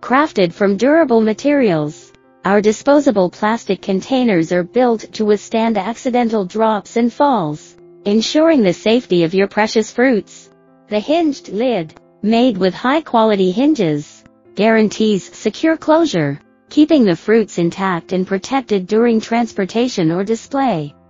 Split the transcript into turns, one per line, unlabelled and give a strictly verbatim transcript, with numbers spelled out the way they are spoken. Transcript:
Crafted from durable materials, our disposable plastic containers are built to withstand accidental drops and falls, ensuring the safety of your precious fruits. The hinged lid, made with high-quality hinges, guarantees secure closure, keeping the fruits intact and protected during transportation or display.